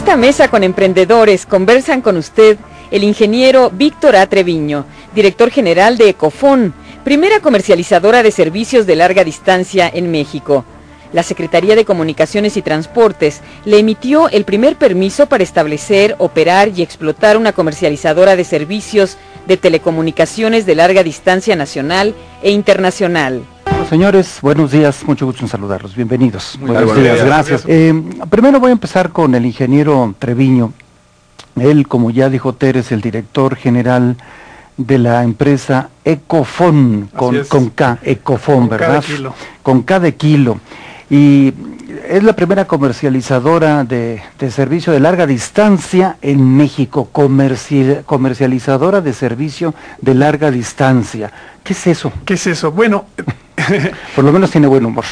esta mesa con emprendedores conversan con usted el ingeniero Víctor A. Treviño, director general de Ecofon, primera comercializadora de servicios de larga distancia en México. La Secretaría de Comunicaciones y Transportes le emitió el primer permiso para establecer, operar y explotar una comercializadora de servicios de telecomunicaciones de larga distancia nacional e internacional. Señores, buenos días, mucho gusto en saludarlos, bienvenidos. Buenos días, gracias. Primero voy a empezar con el ingeniero Treviño. Él, como ya dijo Tere, es el director general de la empresa Ecofon, con K, Ecofon, ¿verdad? Con K de kilo. Y es la primera comercializadora de servicio de larga distancia en México, comercializadora de servicio de larga distancia. ¿Qué es eso? ¿Qué es eso? Bueno, por lo menos tiene buen humor.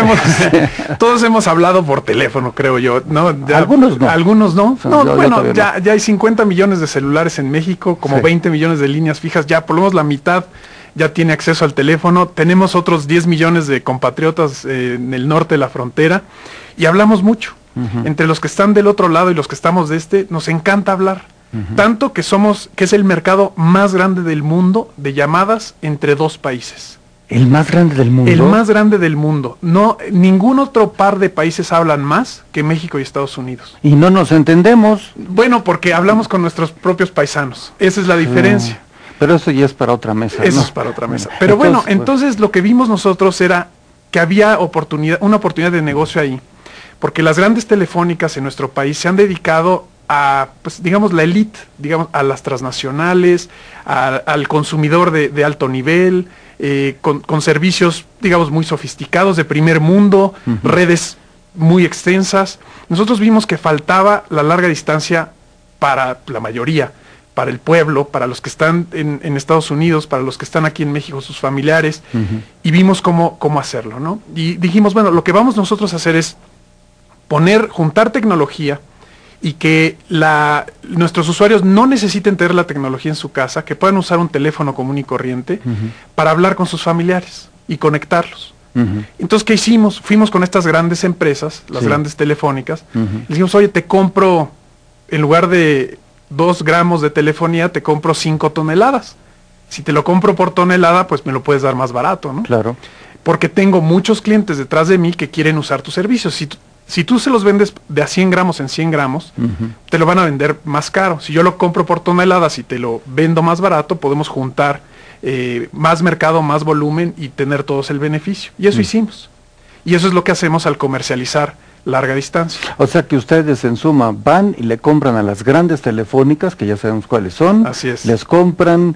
Todos hemos hablado por teléfono, creo yo, ¿no? Algunos no. Algunos no. No, ya hay 50 millones de celulares en México, como sí. 20 millones de líneas fijas, ya por lo menos la mitad ya tiene acceso al teléfono. Tenemos otros 10 millones de compatriotas en el norte de la frontera y hablamos mucho. Entre los que están del otro lado y los que estamos de este, nos encanta hablar. Tanto que es el mercado más grande del mundo de llamadas entre dos países. ¿El más grande del mundo? El más grande del mundo. No, ningún otro par de países hablan más que México y Estados Unidos. ¿Y no nos entendemos? Bueno, porque hablamos con nuestros propios paisanos. Esa es la diferencia. Pero eso ya es para otra mesa. Eso es para otra mesa. Pero entonces lo que vimos nosotros era que había una oportunidad de negocio ahí. Porque las grandes telefónicas en nuestro país se han dedicado a, pues, digamos, la élite, digamos, a las transnacionales, al consumidor de alto nivel, con servicios, digamos, muy sofisticados, de primer mundo, redes muy extensas. Nosotros vimos que faltaba la larga distancia para la mayoría, para el pueblo, para los que están en Estados Unidos, para los que están aquí en México, sus familiares, y vimos cómo hacerlo, ¿no? Y dijimos, bueno, lo que vamos nosotros a hacer es juntar tecnología y que nuestros usuarios no necesiten tener la tecnología en su casa, que puedan usar un teléfono común y corriente para hablar con sus familiares y conectarlos. Entonces, ¿qué hicimos? Fuimos con estas grandes empresas, las grandes telefónicas, les dijimos, oye, te compro, en lugar de 2 gramos de telefonía, te compro 5 toneladas. Si te lo compro por tonelada, pues me lo puedes dar más barato, ¿no? Claro. Porque tengo muchos clientes detrás de mí que quieren usar tus servicios. Si tú se los vendes de a 100 gramos en 100 gramos, te lo van a vender más caro. Si yo lo compro por toneladas y te lo vendo más barato, podemos juntar más mercado, más volumen y tener todos el beneficio. Y eso hicimos. Y eso es lo que hacemos al comercializar larga distancia. O sea que ustedes en suma van y le compran a las grandes telefónicas, que ya sabemos cuáles son. Así es. Les compran...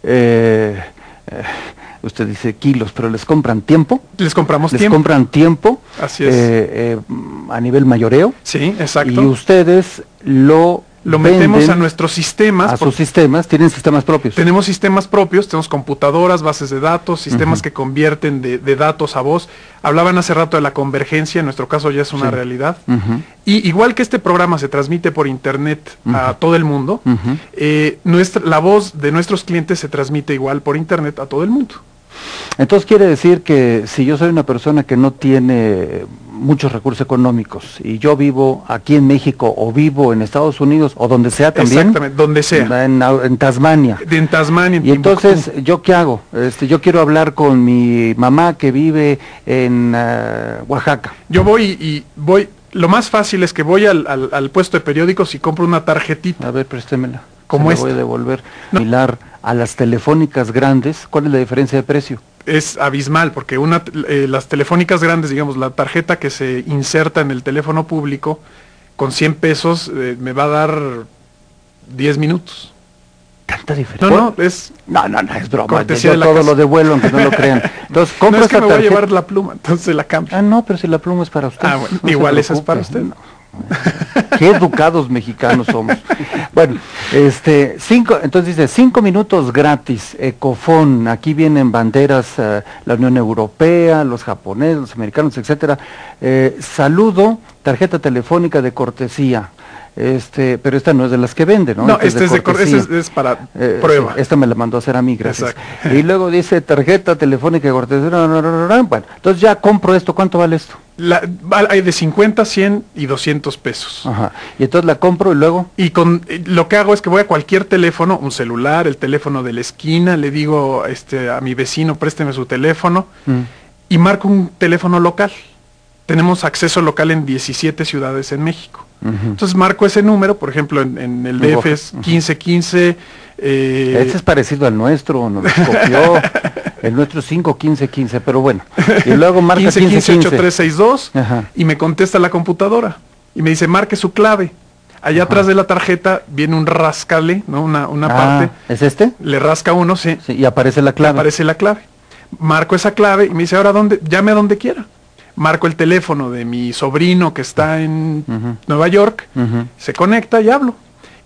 usted dice kilos, pero ¿les compran tiempo? Les compramos tiempo. Les compran tiempo. Así es. A nivel mayoreo. Sí, exacto. Y ustedes lo metemos a nuestros sistemas. A sus sistemas, ¿tienen sistemas propios? Tenemos sistemas propios, tenemos computadoras, bases de datos, sistemas que convierten de datos a voz. Hablaban hace rato de la convergencia, en nuestro caso ya es una realidad. Y igual que este programa se transmite por internet a todo el mundo, la voz de nuestros clientes se transmite igual por internet a todo el mundo. Entonces quiere decir que si yo soy una persona que no tiene muchos recursos económicos y yo vivo aquí en México o vivo en Estados Unidos o donde sea también. Exactamente, donde sea. En Tasmania. En Tasmania. Y entonces, ¿yo qué hago? Yo quiero hablar con mi mamá que vive en Oaxaca. Yo voy, lo más fácil es que voy al puesto de periódicos y compro una tarjetita. A ver, préstemela. ¿Cómo es? Voy a devolver. Similar a las telefónicas grandes, ¿cuál es la diferencia de precio? Es abismal, porque las telefónicas grandes, digamos, la tarjeta que se inserta en el teléfono público, con 100 pesos me va a dar 10 minutos. ¿Tanta diferencia? No, es broma. Yo todo lo devuelvo, aunque no lo crean. Entonces, compro no es que esta me voy a llevar la pluma, entonces la cambio. Ah, no, pero si la pluma es para usted. Ah, bueno, no igual esa es para usted. No. Qué educados mexicanos somos. Bueno, entonces dice 5 minutos gratis, Ecofon, aquí vienen banderas, la Unión Europea, los japoneses, los americanos, etcétera. Saludo, tarjeta telefónica de cortesía. Pero esta no es de las que vende, ¿no? No, esta es para prueba. Sí, esta me la mandó a hacer a mí, gracias. Exacto. Y luego dice tarjeta telefónica de cortesía. Bueno, entonces ya compro esto, ¿cuánto vale esto? Hay de 50, 100 y 200 pesos. Ajá. Y entonces la compro y luego... Y lo que hago es que voy a cualquier teléfono, un celular, el teléfono de la esquina, le digo a mi vecino, présteme su teléfono, y marco un teléfono local. Tenemos acceso local en 17 ciudades en México. Entonces marco ese número, por ejemplo, en el DF es 1515. Este es parecido al nuestro, nos lo copió. El nuestro es 51515, pero bueno. Y luego marca 1515-8362 y me contesta la computadora. Y me dice, marque su clave. Allá atrás de la tarjeta viene un rascale, ¿no? Una parte. ¿Es este? Le rasca uno, sí. Y aparece la clave. Aparece la clave. Marco esa clave y me dice, ahora llame a donde quiera. Marco el teléfono de mi sobrino que está en Nueva York, se conecta y hablo.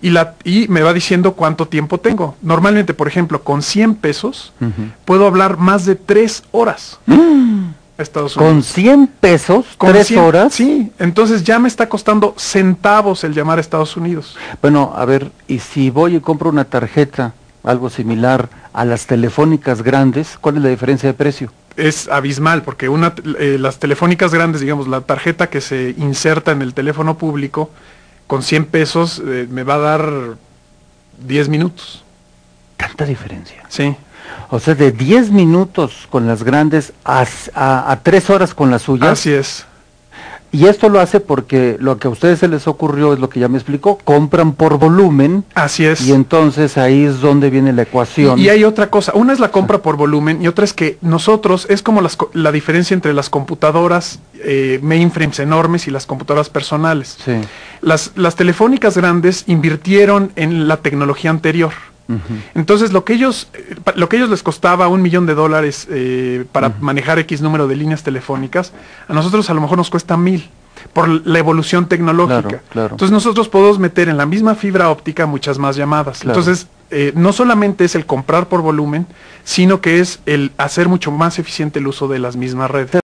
Y me va diciendo cuánto tiempo tengo. Normalmente, por ejemplo, con 100 pesos, puedo hablar más de 3 horas a Estados Unidos. ¿Con 100 pesos? ¿3 horas? Sí, entonces ya me está costando centavos el llamar a Estados Unidos. Bueno, a ver, y si voy y compro una tarjeta, algo similar a las telefónicas grandes, ¿cuál es la diferencia de precio? Es abismal, porque las telefónicas grandes, digamos, la tarjeta que se inserta en el teléfono público, con 100 pesos me va a dar 10 minutos. ¿Tanta diferencia? Sí. O sea, de 10 minutos con las grandes a 3 horas con las suyas. Así es. Y esto lo hace porque lo que a ustedes se les ocurrió es lo que ya me explicó, compran por volumen. Así es. Y entonces ahí es donde viene la ecuación. Y hay otra cosa, una es la compra por volumen y otra es que nosotros, es como la diferencia entre las computadoras mainframes enormes y las computadoras personales. Sí. Las telefónicas grandes invirtieron en la tecnología anterior. Entonces lo que ellos les costaba $1 millón para manejar X número de líneas telefónicas, a nosotros a lo mejor nos cuesta 1,000 por la evolución tecnológica. Claro. Entonces nosotros podemos meter en la misma fibra óptica muchas más llamadas. Claro. Entonces no solamente es el comprar por volumen, sino que es el hacer mucho más eficiente el uso de las mismas redes.